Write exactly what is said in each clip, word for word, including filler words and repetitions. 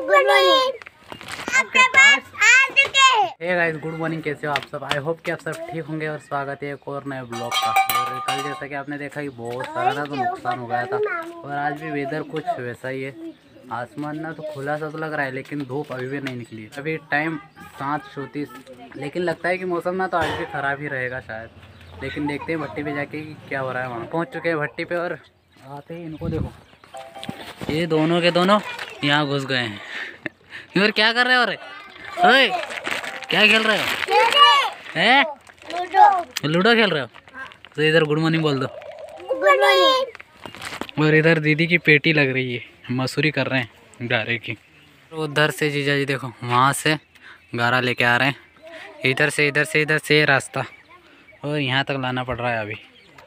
Hey guys, good morning. कैसे हो आप सब? आई होप कि आप सब ठीक होंगे और स्वागत है एक और नए ब्लॉग का। और कल जैसा कि आपने देखा कि बहुत सारा था तो नुकसान हो गया था, और आज भी वेदर कुछ वैसा ही है। आसमान ना तो खुला सा तो लग रहा है, लेकिन धूप अभी भी नहीं निकली। अभी टाइम सात चौंतीस, लेकिन लगता है कि मौसम ना तो आज भी ख़राब ही रहेगा शायद। लेकिन देखते हैं भट्टी पे जाके कि क्या हो रहा है। वहाँ पहुँच चुके हैं भट्टी पे, और आते ही इनको देखो, ये दोनों के दोनों यहाँ घुस गए हैं। और क्या कर रहे हो? अरे ओए, क्या खेल रहे हो? हैं? लूडो। लूडो खेल रहे हो? तो इधर गुड मॉर्निंग बोल दो। Good morning. और इधर दीदी की पेटी लग रही है, मसूरी कर रहे हैं गारे की। उधर से जीजा जी देखो, वहाँ से गारा लेके आ रहे हैं। इधर से इधर से इधर से ये रास्ता, और यहाँ तक लाना पड़ रहा है अभी।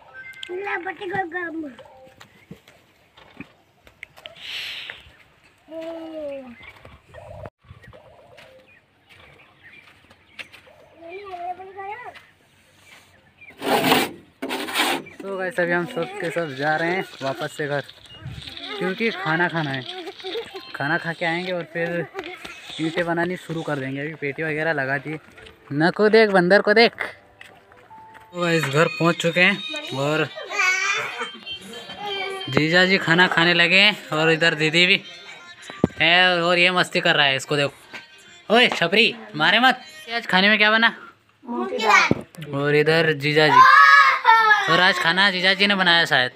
तो गाइस अभी हम सब के सब जा रहे हैं वापस से घर, क्योंकि खाना खाना है। खाना खा के आएंगे और फिर ईंटें बनानी शुरू कर देंगे। अभी पेटी वगैरह लगा दी। न को देख, बंदर को देख। तो गाइस घर पहुंच चुके हैं, और जीजा जी खाना खाने लगे हैं, और इधर दीदी भी है, और ये मस्ती कर रहा है। इसको देखो, ओए छपरी मारे मत। आज खाने में क्या बना? मूंग की दाल। और इधर जीजा जी, और आज खाना जीजा जी ने बनाया शायद।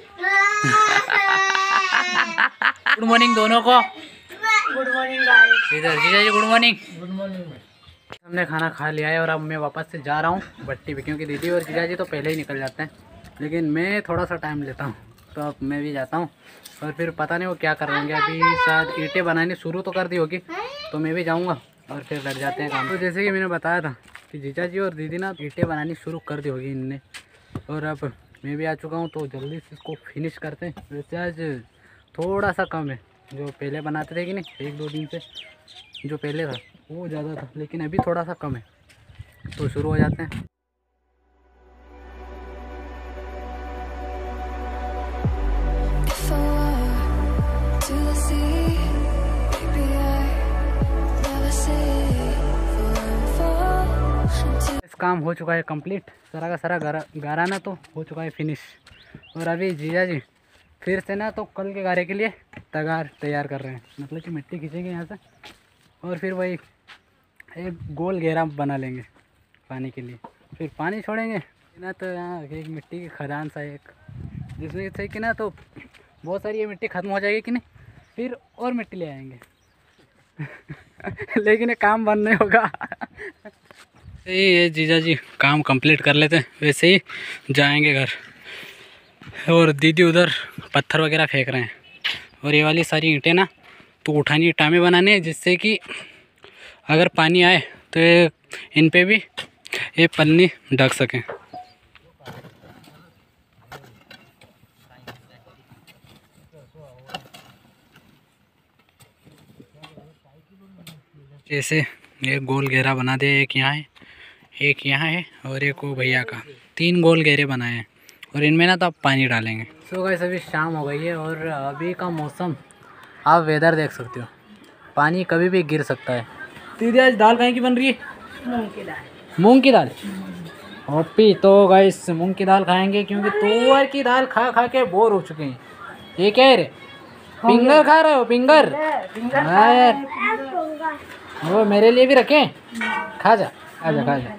गुड मॉर्निंग दोनों को। Good morning guys. इधर जीजा जी गुड मॉर्निंग। Good morning. हमने खाना खा लिया है, और अब मैं वापस से जा रहा हूँ भट्टी पे, क्योंकि दीदी और जीजा जी तो पहले ही निकल जाते हैं, लेकिन मैं थोड़ा सा टाइम लेता हूँ। तो अब मैं भी जाता हूँ, और फिर पता नहीं वो क्या कर रहे होंगे। अभी शायद ईंटें बनानी शुरू तो कर दी होगी, तो मैं भी जाऊँगा और फिर लग जाते हैं काम। तो जैसे कि मैंने बताया था कि जीजा जी और दीदी ना ईंटें बनानी शुरू कर दी होगी इनने, और अब मैं भी आ चुका हूँ, तो जल्दी से इसको फिनिश करते हैं। वैसे आज थोड़ा सा कम है, जो पहले बनाते थे कि नहीं, एक दो दिन से जो पहले था वो ज़्यादा था, लेकिन अभी थोड़ा सा कम है। तो शुरू हो जाते हैं। इस काम हो चुका है कंप्लीट, सारा का सारा गारा गारा ना तो हो चुका है फिनिश। और अभी जीजा जी फिर से ना तो कल के गारे के लिए तगार तैयार कर रहे हैं, मतलब कि मिट्टी खींचेंगे यहाँ से, और फिर वही एक गोल घेरा बना लेंगे पानी के लिए। फिर पानी छोड़ेंगे ना, तो यहाँ एक मिट्टी की खदान सा एक, जिसमें से कि ना तो बहुत सारी ये मिट्टी ख़त्म हो जाएगी कि नहीं, फिर और मिट्टी ले आएंगे। लेकिन ये काम बंद नहीं होगा। ये जीजा जी काम कंप्लीट कर लेते हैं, वैसे ही जाएंगे घर। और दीदी उधर पत्थर वगैरह फेंक रहे हैं, और ये वाली सारी ईंटें ना तो उठानी टामे बनाने हैं, जिससे कि अगर पानी आए तो ये इन पे भी ये पन्नी ढक सकें। जैसे ये गोल घेरा बना दे, एक यहाँ है, एक यहाँ है, और एक वो भैया का, तीन गोल घेरे बनाए हैं, और इनमें ना तो आप पानी डालेंगे। सो गाइस अभी शाम हो गई है, और अभी का मौसम आप वेदर देख सकते हो, पानी कभी भी गिर सकता है। दीदी आज दाल कहीं की बन रही है? मूंग की दाल। मूंग की दाल। ओपी। तो गाइस मूंग की दाल खाएंगे, क्योंकि तुअर की दाल खा खा के बोर हो चुके हैं। ये क्या है रे? पिंगर खा रहे हो? पिंगर? हाँ यार, वो मेरे लिए भी रखें। खा जा, खा जा, खा जा।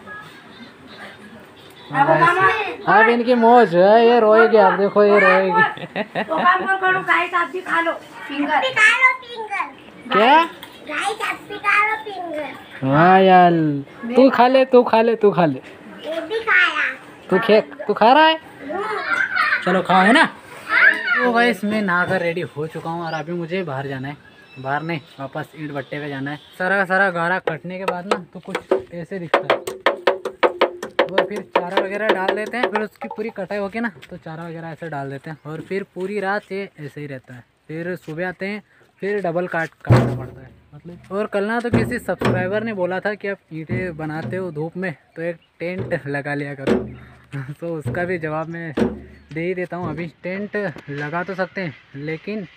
अब इनकी मौज है, ये रोएगी। आप देखो ये रोएगी। तो काम करो गाइस, आप भी खा लो फिंगर। खा लो फिंगर। क्या गाइस, आप भी खा लो फिंगर। हाँ यार, तू खा ले, तू खा ले, तू खा ले। ये भी खाया। तू खे तू खा रहा है? चलो खाओ, है ना। तो गाइस मैं नहाकर रेडी हो चुका हूँ, और अभी मुझे बाहर जाना है। बाहर नहीं, वापस ईंट भट्टे पे जाना है। सारा का सारा गारा कटने के बाद ना तो कुछ ऐसे दिखता है, और फिर चारा वगैरह डाल देते हैं। फिर उसकी पूरी कटाई होगी ना तो चारा वगैरह ऐसे डाल देते हैं, और फिर पूरी रात ये ऐसे ही रहता है। फिर सुबह आते हैं, फिर डबल काट काटना पड़ता है मतलब। और कल ना तो किसी सब्सक्राइबर ने बोला था कि आप ईंटें बनाते हो धूप में तो एक टेंट लगा लिया करो। तो उसका भी जवाब मैं दे ही देता हूँ। अभी टेंट लगा तो सकते हैं, लेकिन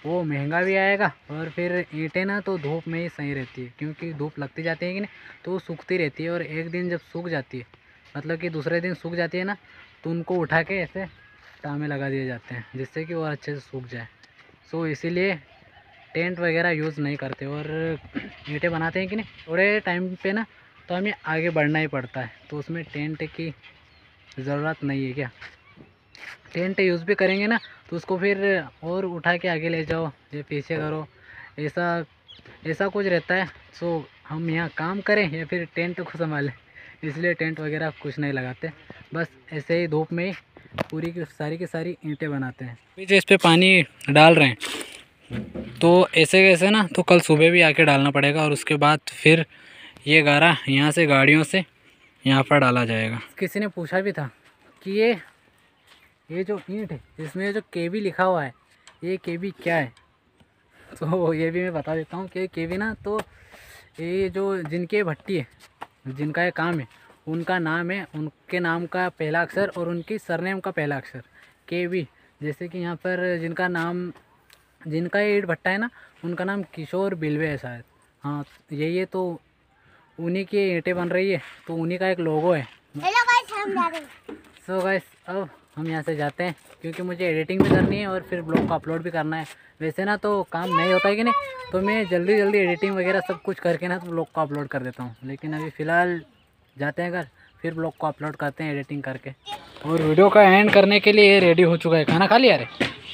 वो महंगा भी आएगा, और फिर ईंटें ना तो धूप में ही सही रहती है, क्योंकि धूप लगती जाती है कि नहीं तो वो सूखती रहती है, और एक दिन जब सूख जाती है, मतलब कि दूसरे दिन सूख जाती है ना, तो उनको उठा के ऐसे टामे लगा दिए जाते हैं, जिससे कि वो अच्छे से सूख जाए। सो इसीलिए टेंट वगैरह यूज़ नहीं करते, और ईंटें बनाते हैं कि नहीं थोड़े टाइम पे ना तो हमें आगे बढ़ना ही पड़ता है, तो उसमें टेंट की ज़रूरत नहीं है क्या। टेंट यूज़ भी करेंगे ना तो उसको फिर और उठा के आगे ले जाओ, ये पीछे करो, ऐसा ऐसा कुछ रहता है। सो हम यहाँ काम करें या फिर टेंट को संभालें, इसलिए टेंट वगैरह कुछ नहीं लगाते, बस ऐसे ही धूप में ही पूरी की सारी की सारी ईंटें बनाते हैं। अभी जो इस पर पानी डाल रहे हैं तो ऐसे कैसे ना तो कल सुबह भी आके डालना पड़ेगा, और उसके बाद फिर ये गारा यहाँ से गाड़ियों से यहाँ पर डाला जाएगा। किसी ने पूछा भी था कि ये ये जो ईंट है इसमें जो केवी लिखा हुआ है, ये केवी क्या है, तो ये भी मैं बता देता हूँ कि केवी ना तो ये जो जिनके भट्टी है, जिनका ये काम है, उनका नाम है, उनके नाम का पहला अक्षर और उनकी सरनेम का पहला अक्षर केवी। जैसे कि यहाँ पर जिनका नाम जिनका ये ईंट भट्टा है ना, उनका नाम किशोर बिलवे है शायद, हाँ यही है, तो उन्हीं की ईंटें बन रही है, तो उन्हीं का एक लोगो है। हेलो गाइस, हम जा रहे हैं। सो गाइस अब हम यहाँ से जाते हैं, क्योंकि मुझे एडिटिंग भी करनी है और फिर ब्लॉग को अपलोड भी करना है। वैसे ना तो काम नहीं होता है कि नहीं, तो मैं जल्दी जल्दी एडिटिंग वगैरह सब कुछ करके ना तो ब्लॉग को अपलोड कर देता हूँ, लेकिन अभी फ़िलहाल जाते हैं घर, फिर ब्लॉग को अपलोड करते हैं एडिटिंग करके। और वीडियो का एंड करने के लिए रेडी हो चुका है। खाना खा लिया रे?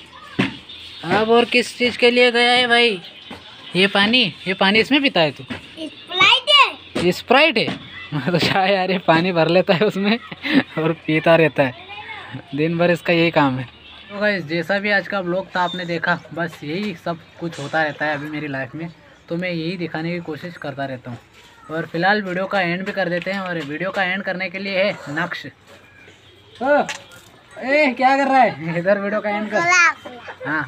अब और किस चीज़ के लिए गया है भाई? ये पानी ये पानी इसमें पीता है तू? स्प्राइट है। स्प्राइट है? मैं तो चाहे यार ये पानी भर लेता है उसमें और पीता रहता है, दिन भर इसका यही काम है। तो गाइस जैसा भी आज का ब्लॉग था आपने देखा, बस यही सब कुछ होता रहता है अभी मेरी लाइफ में, तो मैं यही दिखाने की कोशिश करता रहता हूँ। और फिलहाल वीडियो का एंड भी कर देते हैं, और वीडियो का एंड करने के लिए है नक्श। ओ, ए क्या कर रहा है इधर? वीडियो का एंड कर। हाँ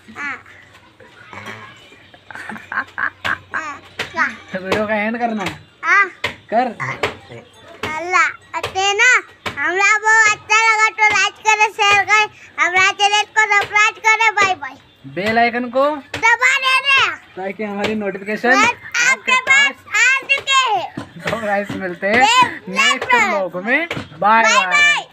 वीडियो का एंड करना है, कर। अल्लाह अते ना हमरा बहुत अच्छा लगा तो लाइक करें, शेयर करें, हमारा चैनल को सब्सक्राइब करें। Bye bye. बेल आइकन को दबा देना ताकि हमारी नोटिफिकेशन आपके पास आ चुके हैं। तो गाइस मिलते हैं नेक्स्ट ब्लॉग में। Bye bye.